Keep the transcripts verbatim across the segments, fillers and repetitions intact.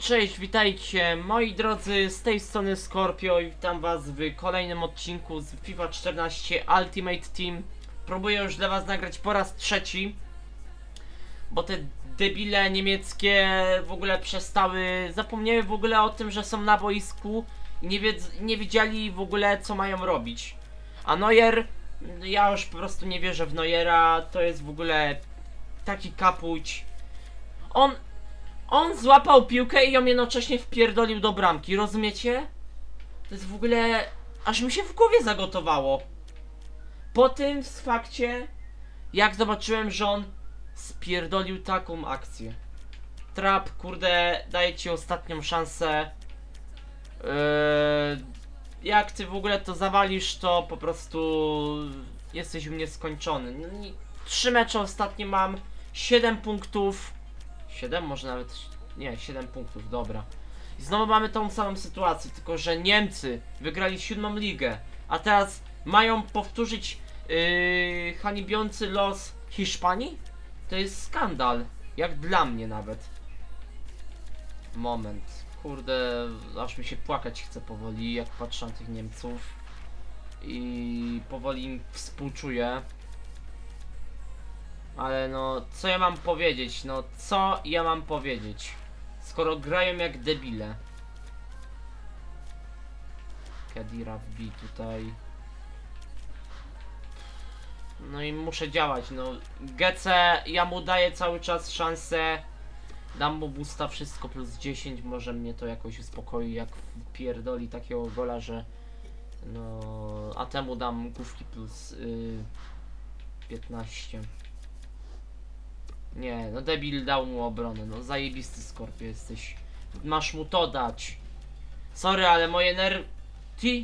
Cześć, witajcie moi drodzy, z tej strony Scorpio i witam was w kolejnym odcinku z FIFA czternaście Ultimate Team. Próbuję już dla was nagrać po raz trzeci, bo te debile niemieckie w ogóle przestały, zapomniały w ogóle o tym, że są na boisku i nie, wiedz, nie wiedzieli w ogóle co mają robić. A Neuer, ja już po prostu nie wierzę w Neuera, to jest w ogóle taki kapuć. On... On złapał piłkę i ją jednocześnie wpierdolił do bramki, rozumiecie? To jest w ogóle... aż mi się w głowie zagotowało. Po tym fakcie, jak zobaczyłem, że on spierdolił taką akcję. Trap, kurde, daję ci ostatnią szansę. Yy, jak ty w ogóle to zawalisz, to po prostu jesteś u mnie skończony. Trzy mecze ostatnie mam, siedem punktów. siedem? Może nawet... nie, siedem punktów, dobra. I znowu mamy tą samą sytuację, tylko że Niemcy wygrali siódmą ligę, a teraz mają powtórzyć yy, hanibiący los Hiszpanii? To jest skandal, jak dla mnie nawet. Moment, kurde, aż mi się płakać chce powoli, jak patrzę na tych Niemców. I powoli im współczuję. Ale no, co ja mam powiedzieć? No, co ja mam powiedzieć? Skoro grają jak debile. Kadira wbi tutaj. No i muszę działać, no. Gece, ja mu daję cały czas szansę. Dam mu boosta, wszystko plus dziesięć. Może mnie to jakoś uspokoi, jak pierdoli takiego gola, że... no... a temu dam główki plus yy, piętnaście. Nie, no debil dał mu obronę, no zajebisty Scorpio jesteś. Masz mu to dać. Sorry, ale moje nerw... Ty?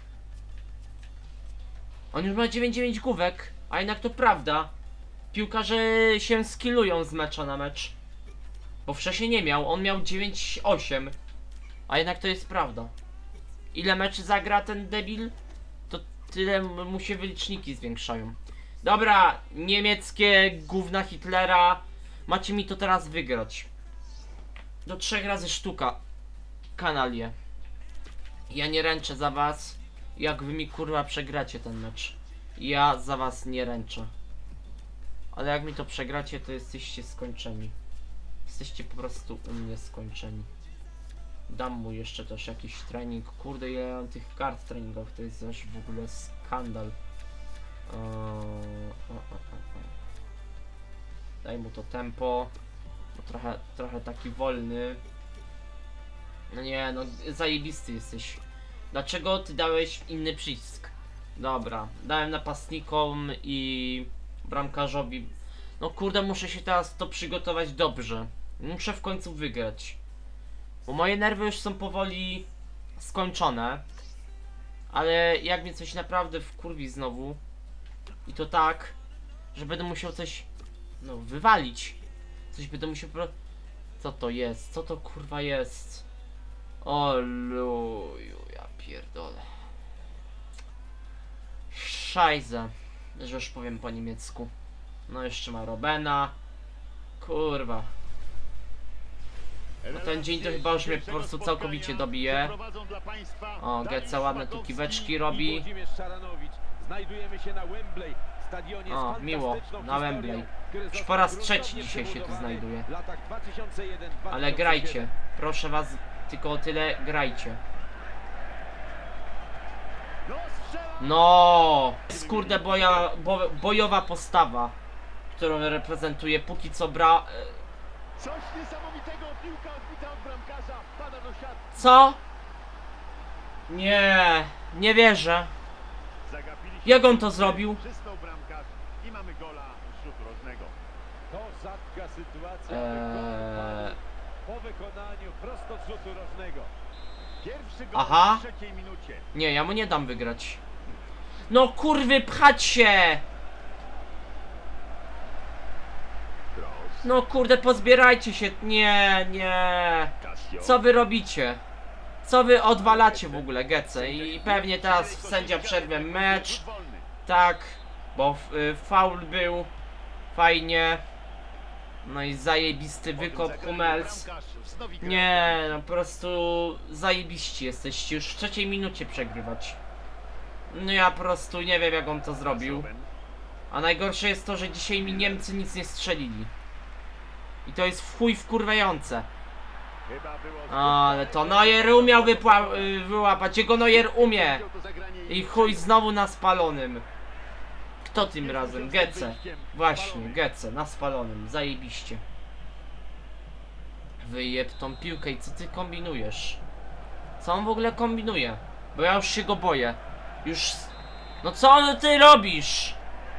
On już ma dziewięć dziewięć główek, a jednak to prawda. Piłkarze się skillują z mecza na mecz. Bo wcześniej nie miał, on miał dziewięć osiem. A jednak to jest prawda. Ile meczy zagra ten debil, to tyle mu się wyliczniki zwiększają. Dobra, niemieckie gówna Hitlera. Macie mi to teraz wygrać. Do trzech razy sztuka. Kanalie. Ja nie ręczę za was. Jak wy mi kurwa przegracie ten mecz. Ja za was nie ręczę. Ale jak mi to przegracie, to jesteście skończeni. Jesteście po prostu u mnie skończeni. Dam mu jeszcze też jakiś trening. Kurde, ile ja mam tych kart treningowych. To jest też w ogóle skandal. O, o, o, o. Daj mu to tempo, bo trochę, trochę taki wolny. No nie, no zajebisty jesteś. Dlaczego ty dałeś inny przycisk? Dobra, dałem napastnikom i bramkarzowi. No kurde, muszę się teraz to przygotować dobrze. Muszę w końcu wygrać. Bo moje nerwy już są powoli skończone. Ale jak mnie coś naprawdę wkurwi znowu, i to tak, że będę musiał coś, no, wywalić. Coś będę musiał pro... Co to jest? Co to kurwa jest? O luju, ja pierdolę. Szajze, że już powiem po niemiecku. No jeszcze ma Robena. Kurwa. No ten dzień to chyba już mnie po prostu całkowicie dobije. O, Gece ładne tu kiweczki robi. Znajdujemy się na Wembley. Stadionie o, miło, na Wembley. Już po raz trzeci dzisiaj się tu znajduję. Ale grajcie. Proszę was, tylko o tyle grajcie. No, skurde boja, bo, bojowa postawa, którą reprezentuję. Póki co bra... Coś niesamowitego, piłka odbita od bramkarza, wpada do siatki. Co? Nie, nie wierzę. Jak on to zrobił? I mamy gola z rzutu rożnego. To rzadka sytuacja. Eee... Po wykonaniu prosto z rzutu rożnego. Pierwszy gol Aha. w trzeciej minucie. Nie, ja mu nie dam wygrać. No kurwy, pchać się! No kurde, pozbierajcie się. Nie, nie. Co wy robicie? Co wy odwalacie w ogóle, Gece? I pewnie teraz sędzia przerwie mecz. Tak, bo y, faul był. Fajnie. No i zajebisty Po tym wykop zagraniu Hummels. bramkarz wznowi grę. Nie, no po prostu zajebiści jesteście. Już w trzeciej minucie przegrywać. No ja po prostu nie wiem, jak on to zrobił. A najgorsze jest to, że dzisiaj mi Niemcy nic nie strzelili. I to jest w chuj wkurwiające. Chyba było zbyt Ale to daleko. Neuer umiał wypła- y, wyłapać. Jego Neuer umie. To zagranie I chuj znowu na spalonym. Kto tym razem? Gece. Właśnie, Gece, na spalonym. Zajebiście. Wyjeb tą piłkę i co ty kombinujesz? Co on w ogóle kombinuje? Bo ja już się go boję. Już... No co ty robisz?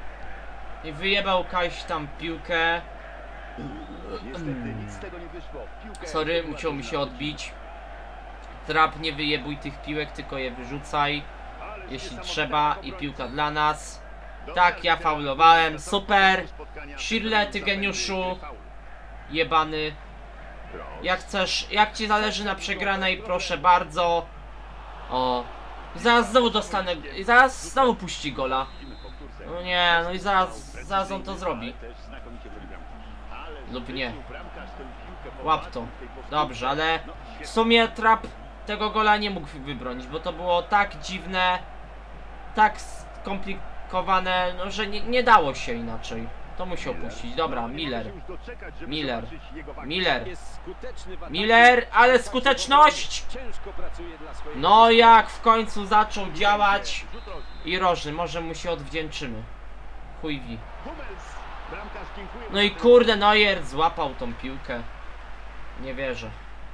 I wyjebał Kaś tam piłkę. Niestety nic z tego nie wyszło. Piłkę Sorry, zdobyła musiał mi drużyna się przeciwna. odbić. Trap, nie wyjebuj tych piłek, tylko je wyrzucaj. Ależ Jeśli niesamowita trzeba, i obrońca. piłka dla nas. Dobrze, Tak, ja teraz faulowałem, na super. początku spotkania Shirley, ty zapędzi geniuszu. faul. Jebany. Cross. Jak chcesz, jak ci zależy na przegranej, proszę bardzo. O. I zaraz znowu dostanę, i zaraz znowu puści gola. Widzimy powtórce. No nie, no i zaraz, zaraz on to zrobi. Ale też znakomicie broni bramki. Ale Lub nie. zwrócił bramkarz tę piłkę po Łap walce to. w tej powtórce. Dobrze, ale No, w świetnie. sumie Trap tego gola nie mógł wybronić, bo to było tak dziwne, tak skomplikowane, no że nie, nie dało się inaczej. To musiał puścić. Dobra, No, nie Miller. może się już doczekać, żeby Miller. zobaczyć jego wagę. Miller. Jest skuteczny w ataku. Miller, ale skuteczność! Ciężko pracuje dla swojego No jak w końcu zaczął działać. Rzut rożny. I rożny, może mu się odwdzięczymy. Chuj wi. Hummels. Bramkarz dziękuję No i za ten- kurde, Neuer złapał tą piłkę. Nie wierzę.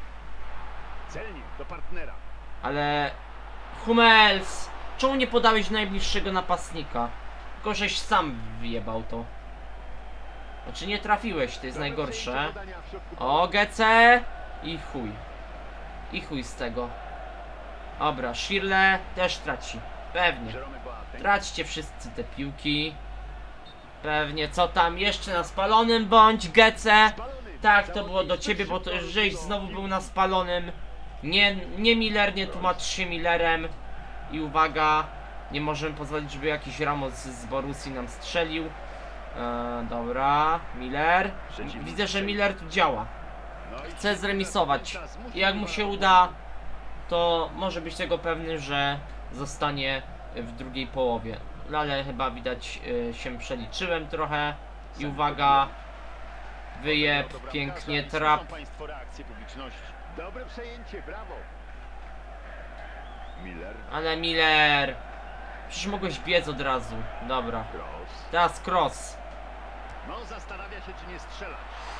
Celnie do partnera. Ale... Hummels! Czemu nie podałeś najbliższego napastnika? Tylko żeś sam wyjebał to. Znaczy nie trafiłeś, to jest Dobre najgorsze. przejęcie podania w środku O, Gece! I chuj. I chuj z tego. Dobra, Shirley też traci. Pewnie. Jerome Boateng. Traćcie wszyscy te piłki. Pewnie, co tam jeszcze na spalonym bądź, Gece. Spalony. Tak, to było do Zawodnik ciebie, bo zbyt to szybko żeś do znowu piłki. był na spalonym. Nie, nie Miller, nie tłumacz się Millerem. I uwaga, nie możemy pozwolić, żeby jakiś Ramos z Borussii nam strzelił. E, dobra, Miller. Widzę, że Miller tu działa. No i Chce zremisować. czas musi I jak mu się uda, to może być tego pewny, że zostanie w drugiej połowie. No ale chyba widać, y, się przeliczyłem trochę. I uwaga, wyjeb, Do bramkarza pięknie, i słyszą trap. państwo reakcję publiczności. Dobre przejęcie, brawo. Miller. Ale Miller, przecież mogłeś biec od razu. Dobra, Cross. teraz cross. No zastanawia się, czy nie strzelać.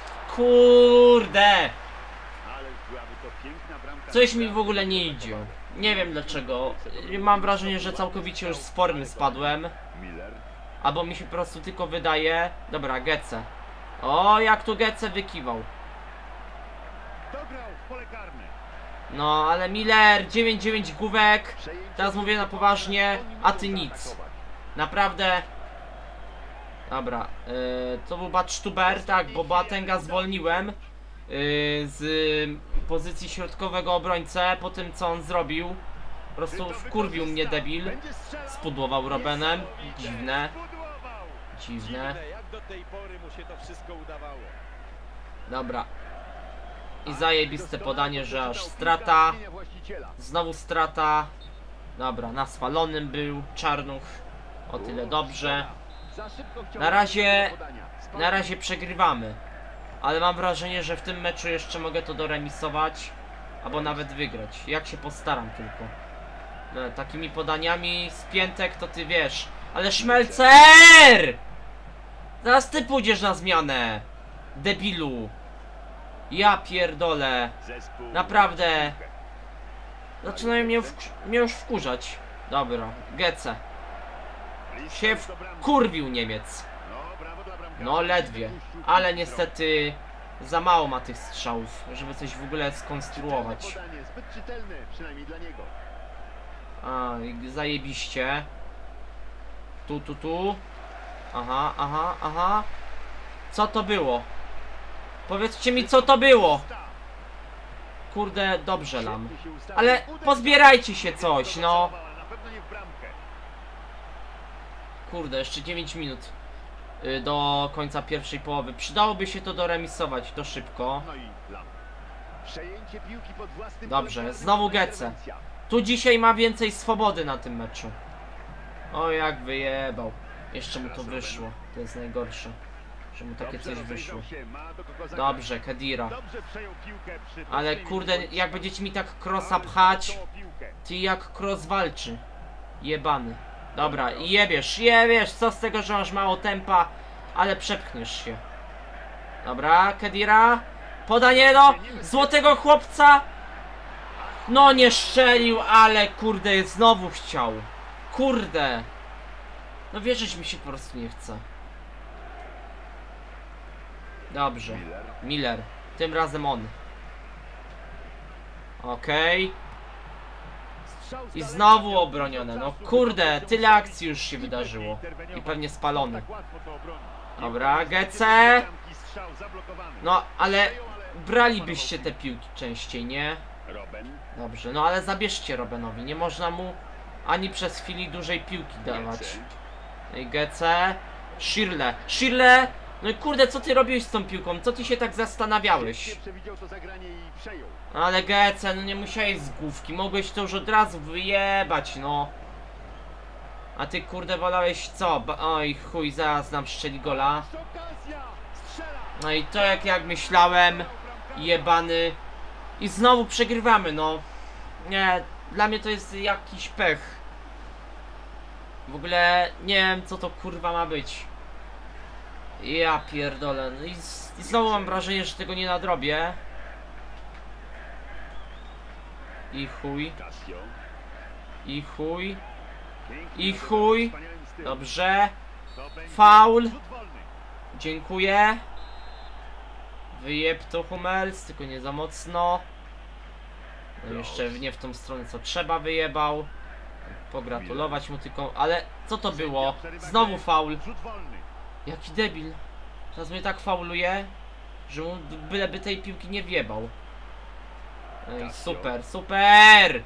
Kurde, Ale byłaby to piękna bramka. coś mi w ogóle nie idzie. Nie wiem dlaczego. Mam wrażenie, że całkowicie już z formy spadłem. Miller. Albo mi się po prostu tylko wydaje. Dobra, Gece. O, jak tu Gece wykiwał. Dograł w pole karne. No, ale Miller, dziewięć dziewięć główek. Przejęcie Teraz mówię na poważnie, a ty nic. Naprawdę. Dobra, yy, to był Badstuber, tak, bo Boatenga zwolniłem yy, z pozycji środkowego obrońcę po tym, co on zrobił. Po prostu wkurwił mnie debil. Będzie strzelał. Spudłował Robenem. Dziwne, Spudłował. dziwne. Dziwne, jak do tej pory mu się to wszystko udawało. Dobra. I zajebiste podanie, że aż strata. Znowu strata. Dobra, na spalonym był Czarnuch. O tyle dobrze. Na razie, na razie przegrywamy. Ale mam wrażenie, że w tym meczu jeszcze mogę to doremisować. Albo nawet wygrać. Jak się postaram tylko. No, takimi podaniami z piętek to ty wiesz. Ale Szmelcer! Zaraz ty pójdziesz na zmianę. Debilu. Ja pierdolę. Naprawdę. Zaczynają mnie, wk mnie już wkurzać. Dobra, Gece. Się wkurwił Niemiec. No ledwie. Ale niestety za mało ma tych strzałów, żeby coś w ogóle skonstruować. Zbyt czytelny, przynajmniej dla niego. A, i zajebiście. Tu, tu, tu. Aha, aha, aha. Co to było? Powiedzcie mi, co to było. Kurde, dobrze nam. Ale pozbierajcie się coś, no. Na pewno nie w bramkę. Kurde, jeszcze dziewięć minut. y, do końca pierwszej połowy. Przydałoby się to doremisować, to szybko. No i Lam. Przejęcie piłki pod własnym Dobrze, polem karnym, znowu dobra Gece. interwencja. Tu dzisiaj ma więcej swobody na tym meczu. O, jak wyjebał. Jeszcze mu to wyszło. To jest najgorsze. Że mu takie Dobrze coś rozejrzał wyszło. się, ma do kogo zagrać. Dobrze, Kedira. Dobrze przejął piłkę przy Ale prostej kurde, minucie. jak będziecie mi tak crossa Ale pchać, zdobył piłkę. ty jak cross walczy. Jebany. Dobra, i jebiesz, jebiesz, co z tego, że masz mało tempa, ale przepchniesz się. Dobra, Kedira. Podanie do złotego chłopca. No nie strzelił, ale kurde, znowu chciał. Kurde. No wierzyć mi się po prostu nie chce. Dobrze. Miller. Miller. Tym razem on. Okej. Strzał z I daleka znowu miał obronione. dużo No czasu, kurde, żeby tyle doprowadzić akcji już się i wydarzyło. interweniować. I pewnie spalony. Tak łatwo to obronić. Dobra, Piłka Gece. strzał zablokowany. No, ale Przejął, ale bralibyście te piłki częściej, nie? Robben. Dobrze, no ale zabierzcie Robenowi. Nie można mu ani przez chwili dużej piłki dawać. Gece. I Gece. Shirle. Shirle! No i kurde, co ty robiłeś z tą piłką? Co ty się tak zastanawiałeś? Świetnie przewidział to zagranie i przejął. Ale Gece, no nie musiałeś z główki. Mogłeś to już od razu wyjebać, no. A ty kurde wolałeś co? Ba Oj chuj, zaraz nam strzeli gola. Okazja! Strzela! No i to jak jak myślałem. Jebany. I znowu przegrywamy, no. Nie, dla mnie to jest jakiś pech. W ogóle nie wiem co to kurwa ma być. Ja pierdolę. No i, z, i znowu mam wrażenie, że tego nie nadrobię. I chuj, Casio. i chuj. Pięknie I zagrał chuj. wspaniałym stylem. Dobrze. To będzie Faul. rzut wolny. Dziękuję. Wyjeb to Hummels, tylko nie za mocno. No jeszcze nie w tą stronę co trzeba wyjebał. Pogratulować mu tylko, ale co to było? Znowu faul. Rzut wolny. Jaki debil. Teraz mnie tak fauluje, że mu byleby tej piłki nie wjebał. Ej, super, super!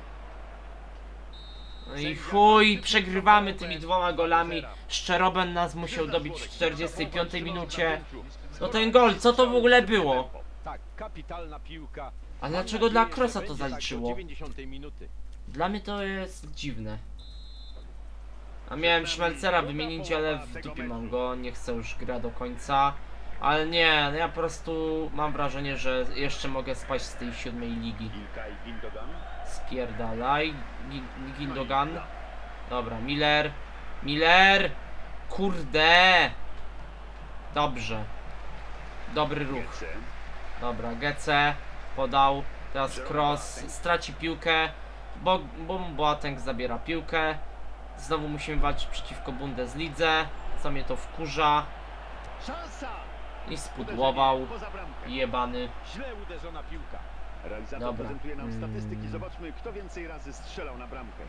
No i chuj, przegrywamy tymi dwoma golami. Szczeroben nas musiał dobić w czterdziestej piątej minucie. No ten gol, co to w ogóle było? Tak, kapitalna piłka. A Mam dlaczego dla nadzieję, że Krosa to będzie tak do zaliczyło? dziewięćdziesiątej minuty. Dla mnie to jest dziwne. A miałem Szmelcera wymienić, ale w dupie mam go, nie chcę już gra do końca. Ale nie, no ja po prostu mam wrażenie, że jeszcze mogę spaść z tej siódmej ligi. Ilkay Gündogan. Spierdalaj, Gi- Gindogan. Dobra, Miller. Miller! Kurde! Dobrze. Dobry ruch. Gece. Dobra, Gece podał. Teraz Cross straci piłkę. Bo, bo Boateng zabiera piłkę. Znowu musimy walczyć przeciwko Bundeslidze. Co mnie to wkurza. Szansa! I spudłował. Uderzenie poza bramkę. Jebany. Źle uderzona piłka. Realizator Dobra. prezentuje nam Mm. statystyki. Zobaczmy, kto więcej razy strzelał na bramkę.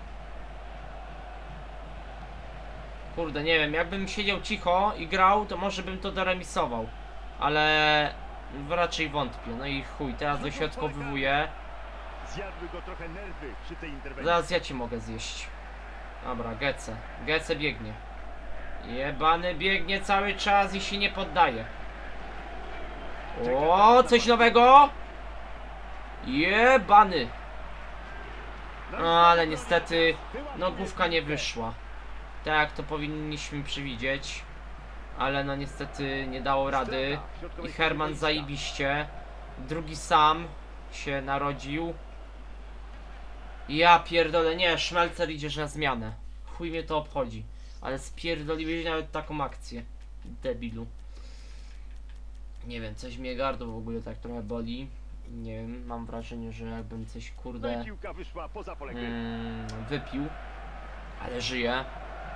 Kurde, nie wiem, jakbym siedział cicho i grał, to może bym to doremisował. Ale raczej wątpię. No i chuj, teraz dośrodkowywuję. Zjadły go trochę nerwy przy tej interwencji. Zaraz ja cię mogę zjeść. Dobra, Gece. Gece biegnie. Jebany biegnie cały czas i się nie poddaje. O, coś nowego? Jebany. No ale niestety, no główka nie wyszła. Tak, to powinniśmy przewidzieć. Ale no niestety nie dało rady. I Herman zajebiście. Drugi sam się narodził. Ja pierdolę, nie, Szmelcer idziesz na zmianę. Chuj mnie to obchodzi. Ale spierdoliłeś nawet taką akcję. Debilu. Nie wiem, coś mnie gardło w ogóle tak trochę boli. Nie wiem, mam wrażenie, że jakbym coś No i kurde piłka wyszła poza pole gry. mm, wypił. Ale żyje.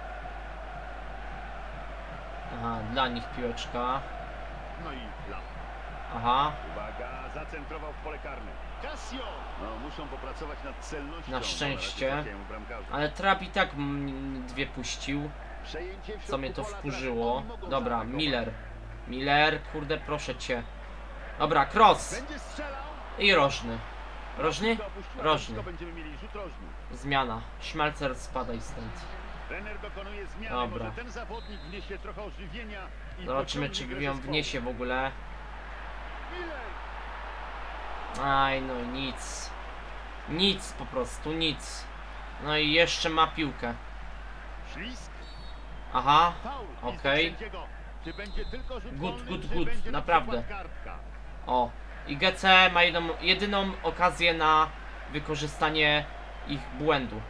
Aha, dla nich piłeczka. No i Lam. Aha, Uwaga, zacentrował w pole karne. Casio! No, muszą popracować nad celnością. Na szczęście. No, na razie trafiają bramkarze. ale Trap i tak mm, dwie puścił. Przejęcie w Co mnie to środku pola wkurzyło. Trap. Oni mogą Dobra, zaatakować. Miller. Miller, kurde, proszę cię. Dobra, cross. Będzie strzelał. I rożny. Rożny? Piłka opuściła Rożny. boisko, Będziemy mieli rzut rożny. Zmiana. Szmelcer, spadaj stąd. Trener dokonuje zmiany, Dobra. może ten zawodnik wniesie trochę ożywienia i Zobaczymy, pociągnie czy grę ją zespołu. wniesie w ogóle. Miller. Aj, no nic. Nic po prostu, nic. No i jeszcze ma piłkę. Ślisk. Aha, Faul. okej. I sędziego. Czy będzie tylko rzut Good, wolny, good, czy good, będzie na naprawdę. przykład kartka? O. I G C ma jedną, jedyną okazję na wykorzystanie ich błędu.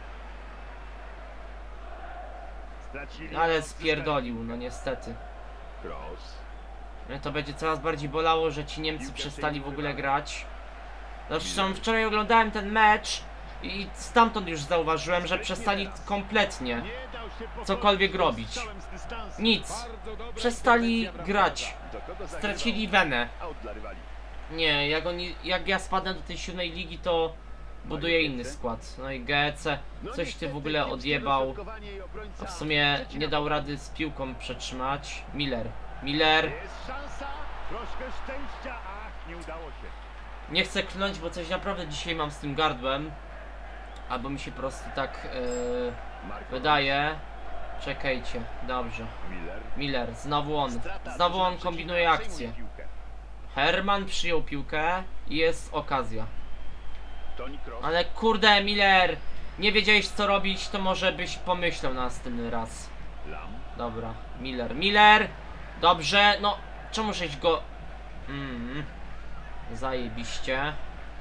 Stracili No ale odzyskanie. spierdolił, no niestety. Cross. Mnie to będzie coraz bardziej bolało, że ci Niemcy przestali w ogóle grać. Zresztą wczoraj oglądałem ten mecz i stamtąd już zauważyłem, że przestali kompletnie Nie dał się pokonać cokolwiek robić. strzałem z dystansu. Nic. Bardzo dobra Przestali interwencja grać. Do kogo zagrywał? Stracili wenę. Out dla rywali. Nie, jak, oni, jak ja spadnę do tej siódmej ligi, to buduję inny skład. No i G C No coś ty niestety w ogóle kiepskie odjebał. dośrodkowanie i obrońca A w sumie przecina nie dał rady z piłką przetrzymać. Miller. Miller. Jest szansa, troszkę szczęścia, ach, nie udało się. Nie chcę klnąć, bo coś naprawdę dzisiaj mam z tym gardłem. Albo mi się po prostu tak yy, Marko wydaje. Czekajcie, dobrze. Miller. Miller, znowu on. Strata Znowu drużyna on przeciwna, kombinuje akcję. przejmuje piłkę. Herman przyjął piłkę i jest okazja. Toni Kroos. Ale kurde, Miller, nie wiedziałeś co robić, to może byś pomyślał następny raz. Lam. Dobra, Miller, Miller. Dobrze, no, czemu żeś go... Mm, zajebiście.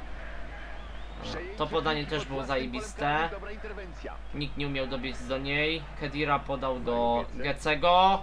To podanie też było zajebiste. Dobra interwencja. Nikt nie umiał dobiec do niej. Kedira podał do Gecego.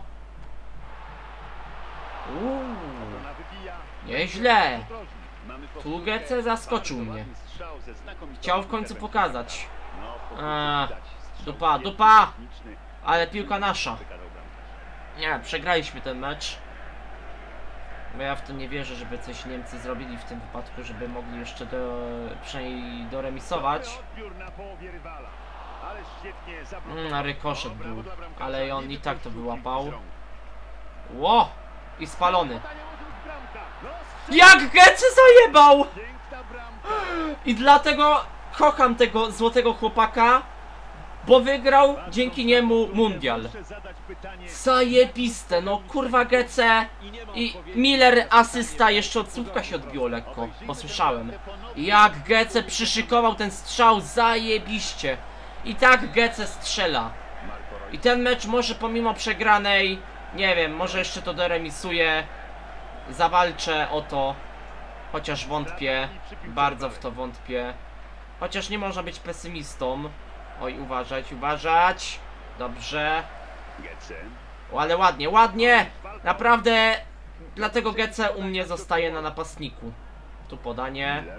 Uuu, Obrona wybija. nieźle. Ostrożnie. Mamy Tu powtórkę. Gece zaskoczył Bardzo mnie. ładny strzał ze znakomitą Chciał w końcu interwencją. pokazać. No, w powtórce A, widać. Strzał dupa, świetny, dupa. techniczny. Ale piłka nasza. Wykazał bramkarz. Nie, przegraliśmy ten mecz. Bo ja w to nie wierzę, żeby coś Niemcy zrobili w tym wypadku, żeby mogli jeszcze do, przynajmniej doremisować. Dobry odbiór na połowie rywala. Ale świetnie zablokował. Mm, a rykoszet No, brawo był, dla bramkarza. ale on Nie i tak to wypuścił wyłapał. piłki z rąk. Ło! I spalony. Podanie może być bramka. No, strzał. Jak Gece zajebał! Piękna bramka. I dlatego kocham tego złotego chłopaka, bo wygrał dzięki niemu mundial. Muszę zadać pytanie. Zajebiste, no kurwa Gece i Miller asysta, jeszcze od słówka się odbiło lekko, bo słyszałem. Jak Gece przyszykował ten strzał, zajebiście. I tak Gece strzela. I ten mecz może pomimo przegranej, nie wiem, może jeszcze to doremisuje. Zawalczę o to, chociaż wątpię, bardzo w to wątpię. Chociaż nie można być pesymistą. Oj, uważać, uważać. Dobrze. Gece. O, ale ładnie, ładnie. Naprawdę, dlatego Gece u mnie zostaje na napastniku. Tu podanie. Miller.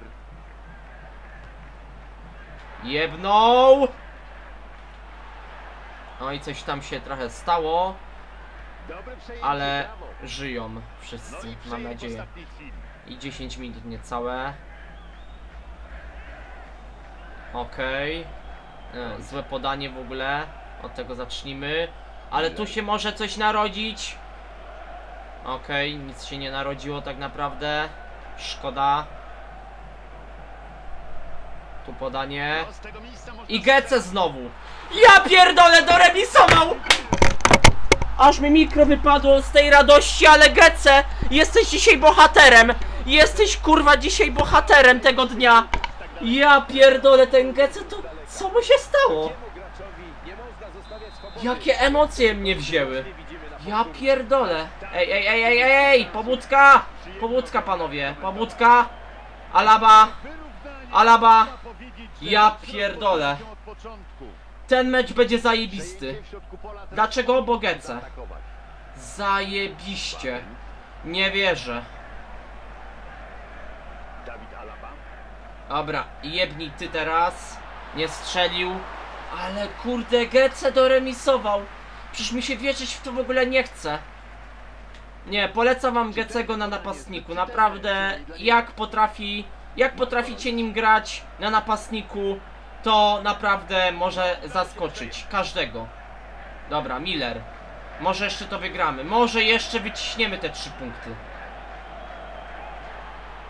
Jebnął. No i coś tam się trochę stało, Dobre przejęcie, ale brawo. żyją No wszyscy, i mam przejęcie w nadzieję. ostatniej chwili. I dziesięć minut niecałe. Okej. E, Złe podanie w ogóle. Od tego zacznijmy. Ale tu się może coś narodzić. Okej, nic się nie narodziło tak naprawdę. Szkoda. Tu podanie. No, z tego miejsca można I Gece znowu. Ja pierdolę, doremisował! Aż mi mikro wypadło z tej radości, ale Gece, jesteś dzisiaj bohaterem. Jesteś kurwa dzisiaj bohaterem tego dnia. Ja pierdolę, ten Gece to... Co mu się stało? Jakie emocje mnie wzięły. Ja pierdolę. Ej, ej, ej, ej, ej, pobudka! Pobudka, panowie, pobudka. Alaba. Wyrównanie, Alaba. można powiedzieć, że Ja wzrost pierdolę. od początku. Ten mecz będzie zajebisty. Przejęcie w środku pola, teraz Dlaczego? Bo Gece. zaatakować. Zajebiście. Nie wierzę. Dawid Alaba. Dobra, jebnij ty teraz. Nie strzelił. Ale kurde, Gece doremisował. Przecież mi się wierzyć w to w ogóle nie chce. Nie, polecam wam Gecego na napastniku. Naprawdę, jak potrafi, jak potraficie nim grać na napastniku, to naprawdę może zaskoczyć każdego. Dobra, Miller. Może jeszcze to wygramy. Może jeszcze wyciśniemy te trzy punkty.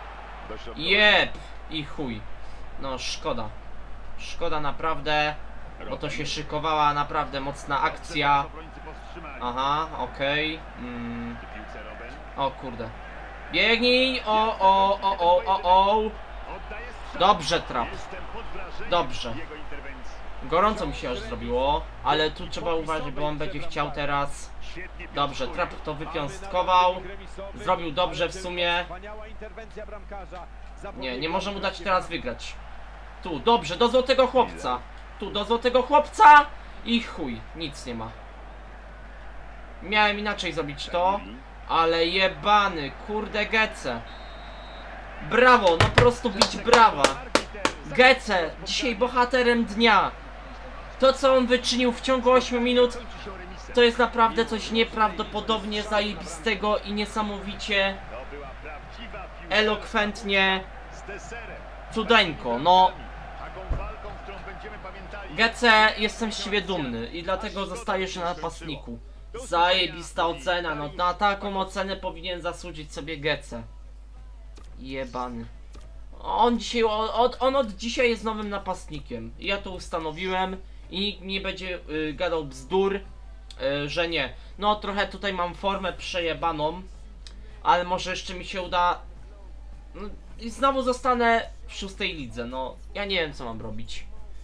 Dośrodkowy. Jeb! I chuj. No szkoda. Szkoda naprawdę. bo to się szykowała naprawdę mocna akcja. Obrońcy powstrzymali. Aha, okej. Mm. W piłce Robben. O kurde. Biegnij! O, o, o, o, o, o. Oddaje strzał. Dobrze, trap. Jestem pod wrażeniem Dobrze. jego interwencji. Gorąco mi się aż zrobiło, ale tu trzeba uważać, bo on będzie chciał teraz. Świetnie Dobrze, piłkuje. trap to wypiąstkował. Zrobił dobrze w sumie. Wspaniała interwencja bramkarza. Nie, nie może mu dać teraz wygrać. Tu, dobrze, do złotego chłopca. Tu, do złotego chłopca. I chuj, nic nie ma. Miałem inaczej zrobić to, ale jebany, kurde Gece. Brawo, no po prostu bić brawa. Gece, dzisiaj bohaterem dnia. To co on wyczynił w ciągu ośmiu minut, Kończy się remisem. to jest naprawdę coś nieprawdopodobnie zajebistego i niesamowicie To była prawdziwa piłka. elokwentnie Z deserem. cudeńko. No, Taką walką, którą będziemy pamiętali. Gece, jestem z ciebie dumny i dlatego zostajesz na napastniku. Zajebista ocena, no na taką ocenę powinien zasłużyć sobie Gece. Jebany. On dzisiaj, od, on od dzisiaj jest nowym napastnikiem. Ja to ustanowiłem i nikt nie będzie y, gadał bzdur, y, że nie. No trochę tutaj mam formę przejebaną, ale może jeszcze mi się uda. No, i znowu zostanę w szóstej lidze, no ja nie wiem co mam robić.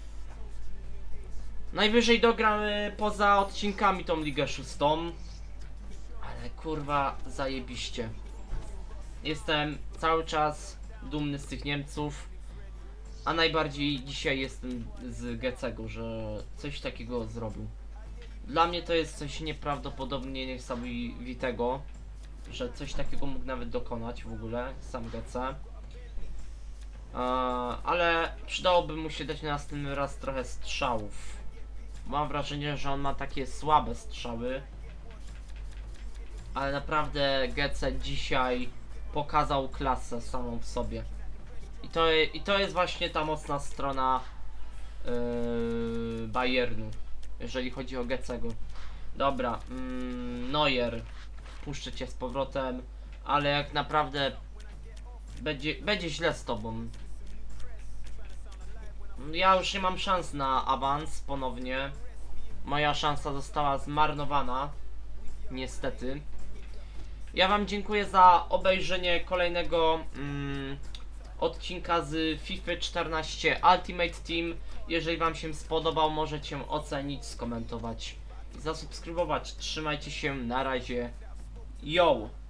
Najwyżej dogramy poza odcinkami tą ligę szóstą. Ale kurwa zajebiście. Jestem cały czas dumny z tych Niemców. A najbardziej dzisiaj jestem z Gecego, że coś takiego zrobił. Dla mnie to jest coś nieprawdopodobnie niesamowitego, że coś takiego mógł nawet dokonać w ogóle sam Gece. Eee, ale przydałoby mu się dać na następny raz trochę strzałów. Mam wrażenie, że on ma takie słabe strzały. Ale naprawdę Gece dzisiaj pokazał klasę samą w sobie. I to, i to jest właśnie ta mocna strona yy, Bayernu, jeżeli chodzi o Gecego. Dobra, mm, Neuer, puszczę cię z powrotem, ale jak naprawdę będzie, będzie źle z tobą. Ja już nie mam szans na awans ponownie. Moja szansa została zmarnowana. Niestety. Ja wam dziękuję za obejrzenie kolejnego mm, odcinka z FIFA czternaście Ultimate Team. Jeżeli wam się spodobał, możecie ocenić, skomentować i zasubskrybować. Trzymajcie się, na razie. Yo!